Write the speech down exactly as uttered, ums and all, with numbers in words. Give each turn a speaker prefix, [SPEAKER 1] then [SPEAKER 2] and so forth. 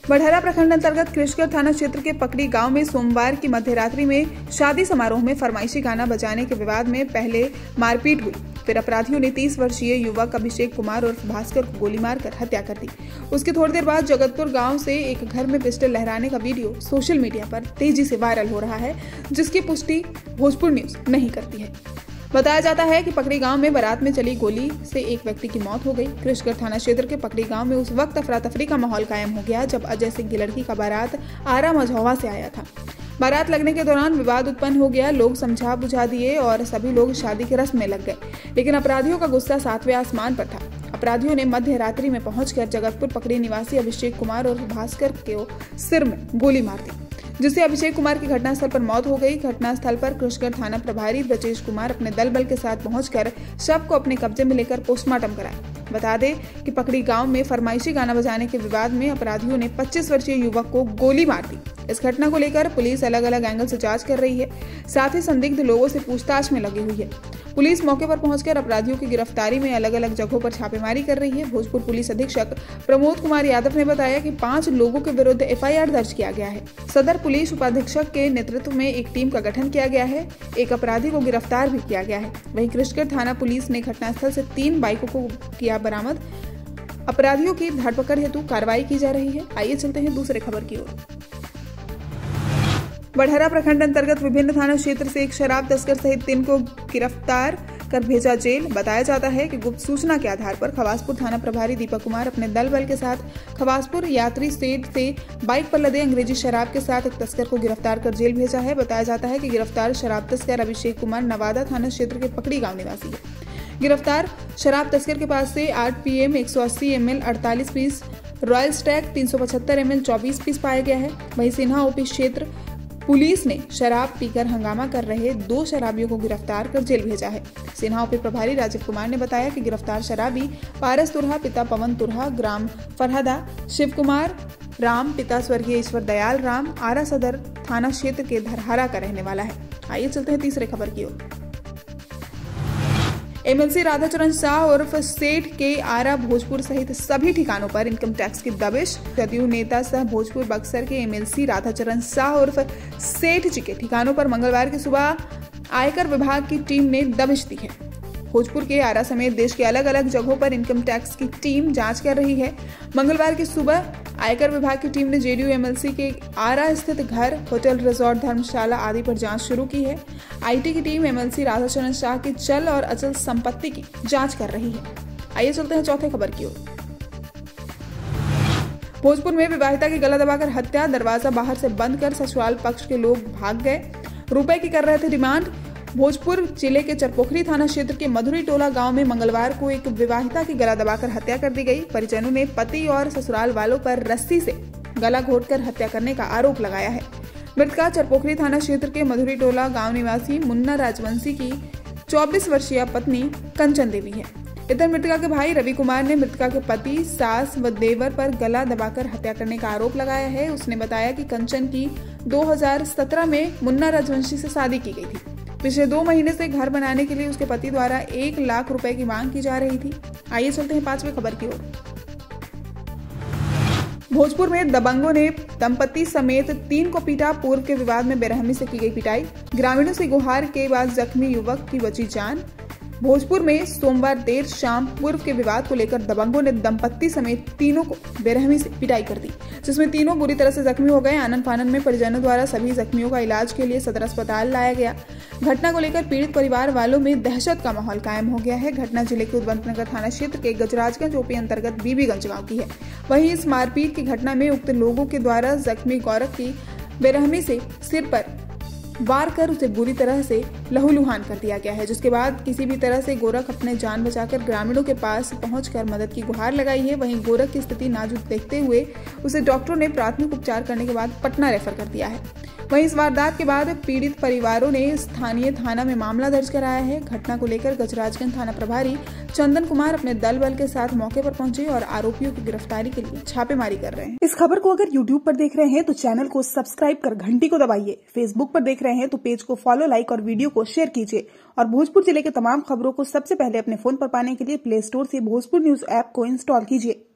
[SPEAKER 1] बढ़हरा प्रखंड अंतर्गत कृषगढ़ थाना क्षेत्र के पकड़ी गांव में सोमवार की मध्यरात्रि में शादी समारोह में फरमाइशी गाना बजाने के विवाद में पहले मारपीट हुई, फिर अपराधियों ने तीस वर्षीय युवक अभिषेक कुमार और भास्कर को गोली मारकर हत्या कर दी। उसके थोड़ी देर बाद जगतपुर गांव से एक घर में पिस्टल लहराने का वीडियो सोशल मीडिया पर तेजी से वायरल हो रहा है, जिसकी पुष्टि भोजपुर न्यूज नहीं करती है। बताया जाता है कि पकड़ी गांव में बारात में चली गोली से एक व्यक्ति की मौत हो गई। कृषगढ़ थाना क्षेत्र के पकड़ी गांव में उस वक्त अफरा तफरी का माहौल कायम हो गया जब अजय सिंह की लड़की का बारात आरा मझौवा से आया था। बारात लगने के दौरान विवाद उत्पन्न हो गया, लोग समझा बुझा दिए और सभी लोग शादी की रस्म में लग गए, लेकिन अपराधियों का गुस्सा सातवें आसमान पर था। अपराधियों ने मध्य रात्रि में पहुंचकर जगतपुर पकड़ी निवासी अभिषेक कुमार और भास्कर के सिर में गोली मार दी, जिससे अभिषेक कुमार की घटनास्थल पर मौत हो गई। घटनास्थल पर कृषगढ़ थाना प्रभारी ब्रजेश कुमार अपने दल बल के साथ पहुंचकर शव को अपने कब्जे में लेकर पोस्टमार्टम कराया। बता दें कि पकड़ी गांव में फरमाइशी गाना बजाने के विवाद में अपराधियों ने पच्चीस वर्षीय युवक को गोली मार दी। इस घटना को लेकर पुलिस अलग अलग एंगल से जांच कर रही है, साथ ही संदिग्ध लोगों से पूछताछ में लगी हुई है। पुलिस मौके पर पहुंचकर अपराधियों की गिरफ्तारी में अलग अलग जगहों पर छापेमारी कर रही है। भोजपुर पुलिस अधीक्षक प्रमोद कुमार यादव ने बताया कि पांच लोगों के विरुद्ध एफ आई आर दर्ज किया गया है। सदर पुलिस उपाधीक्षक के नेतृत्व में एक टीम का गठन किया गया है। एक अपराधी को गिरफ्तार भी किया गया है। वहीं कृषगढ़ थाना पुलिस ने घटनास्थल से तीन बाइकों को किया बरामद। अपराधियों की धरपकड़ हेतु कार्रवाई की जा रही है। आइए चलते हैं दूसरे खबर की ओर। बढ़हरा प्रखंड अंतर्गत विभिन्न थाना क्षेत्र से एक शराब तस्कर सहित तीन को गिरफ्तार कर भेजा जेल। बताया जाता है कि गुप्त सूचना के आधार पर खवासपुर थाना प्रभारी दीपक कुमार अपने दल बल के साथ खवासपुर यात्री स्टेट से बाइक पर लदे अंग्रेजी शराब के साथ एक तस्कर को गिरफ्तार कर जेल भेजा है। बताया जाता है कि गिरफ्तार शराब तस्कर अभिषेक कुमार नवादा थाना क्षेत्र के पकड़ी गांव निवासी है। गिरफ्तार शराब तस्कर के पास से आठ पी एम एक सौ अस्सी एम एल अड़तालीस पीस, रॉयल स्टैग तीन सौ पचहत्तर एम एल चौबीस पीस पाया गया है। वहीं सिन्हा ओपी क्षेत्र पुलिस ने शराब पीकर हंगामा कर रहे दो शराबियों को गिरफ्तार कर जेल भेजा है। सिन्हा ओपी प्रभारी राजीव कुमार ने बताया कि गिरफ्तार शराबी पारस तुरहा पिता पवन तुरहा ग्राम फरहदा, शिव कुमार राम पिता स्वर्गीय ईश्वर दयाल राम आरा सदर थाना क्षेत्र के धरहरा का रहने वाला है। आइए चलते हैं तीसरे खबर की ओर। M L C Radhacharan Shah उर्फ सेठ के आरा भोजपुर सहित सभी ठिकानों पर इनकम टैक्स की दबिश। जदयू नेता सह भोजपुर बक्सर के M L C Radhacharan Shah उर्फ सेठ जी के ठिकानों पर मंगलवार की सुबह आयकर विभाग की टीम ने दबिश दी है। भोजपुर के आरा समेत देश के अलग अलग जगहों पर इनकम टैक्स की टीम जांच कर रही है। मंगलवार की सुबह आयकर विभाग की टीम ने J D U M L C के आरा स्थित घर, होटल, रिजॉर्ट, धर्मशाला आदि पर जांच शुरू की है। आई टी की team M L C Radhacharan Shah की चल और अचल संपत्ति की जांच कर रही है। आइए चलते हैं चौथे खबर की ओर। भोजपुर में विवाहिता की गला दबाकर हत्या, दरवाजा बाहर से बंद कर ससुराल पक्ष के लोग भाग गए, रुपए की कर रहे थे डिमांड। भोजपुर जिले के चरपोखरी थाना क्षेत्र के मधुरी टोला गांव में मंगलवार को एक विवाहिता की गला दबाकर हत्या कर दी गई। परिजनों ने पति और ससुराल वालों पर रस्सी से गला घोंटकर हत्या करने का आरोप लगाया है। मृतका चरपोखरी थाना क्षेत्र के मधुरी टोला गांव निवासी मुन्ना राजवंशी की चौबीस वर्षीय पत्नी कंचन देवी है। इधर मृतका के भाई रवि कुमार ने मृतका के पति, सास व देवर पर गला दबाकर हत्या करने का आरोप लगाया है। उसने बताया कि कंचन की दो हज़ार सत्रह में मुन्ना राजवंशी से शादी की गई थी। पिछले दो महीने से घर बनाने के लिए उसके पति द्वारा एक लाख रुपए की मांग की जा रही थी। आइए चलते हैं पांचवें खबर की ओर। भोजपुर में दबंगों ने दंपति समेत तीन को पीटा, पूर्व के विवाद में बेरहमी से की गई पिटाई। ग्रामीणों से गुहार के बाद जख्मी युवक की बची जान। भोजपुर में सोमवार देर शाम पूर्व के विवाद को लेकर दबंगों ने दंपत्ति समेत तीनों को बेरहमी से पिटाई कर दी, जिसमें तीनों बुरी तरह से जख्मी हो गए। आनंद फानन में परिजनों द्वारा सभी जख्मियों का इलाज के लिए सदर अस्पताल लाया गया। घटना को लेकर पीड़ित परिवार वालों में दहशत का माहौल कायम हो गया है। घटना जिले के उदवंतनगर थाना क्षेत्र के गजराजगंज ओपी अंतर्गत बीबीगंज गांव की है। वहीं इस मारपीट की घटना में उक्त लोगों के द्वारा जख्मी गौरव की बेरहमी से सिर पर वार कर उसे बुरी तरह से लहूलुहान कर दिया गया है, जिसके बाद किसी भी तरह से गोरख अपने जान बचाकर ग्रामीणों के पास पहुंचकर मदद की गुहार लगाई है। वहीं गोरख की स्थिति नाजुक देखते हुए उसे डॉक्टरों ने प्राथमिक उपचार करने के बाद पटना रेफर कर दिया है। वहीं इस वारदात के बाद पीड़ित परिवारों ने स्थानीय थाना में मामला दर्ज कराया है। घटना को लेकर गजराजगंज थाना प्रभारी चंदन कुमार अपने दल बल के साथ मौके पर पहुंचे और आरोपियों की गिरफ्तारी के लिए छापेमारी कर रहे हैं। इस खबर को अगर यूट्यूब पर देख रहे हैं तो चैनल को सब्सक्राइब कर घंटी को दबाइए। फेसबुक पर देख रहे हैं तो पेज को फॉलो, लाइक और वीडियो को शेयर कीजिए। और भोजपुर जिले के तमाम खबरों को सबसे पहले अपने फोन पर पाने के लिए प्ले स्टोर से भोजपुर न्यूज ऐप को इंस्टॉल कीजिए।